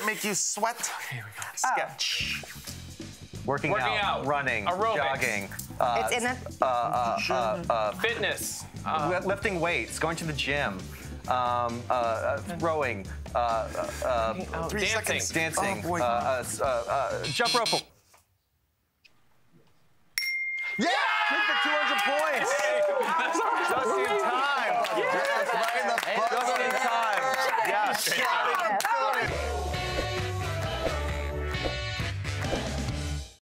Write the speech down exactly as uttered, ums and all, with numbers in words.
make you sweat. Here we go. Sketch. Working, Working out, out. running, Aerobics. jogging. Uh, It's in a... uh, uh, uh, uh, Fitness. Uh, lifting weights, going to the gym, um, uh, uh, rowing, uh, uh, uh, Three Dancing. seconds. dancing, Oh, boy. uh, uh, uh, uh, jump rope. Yeah!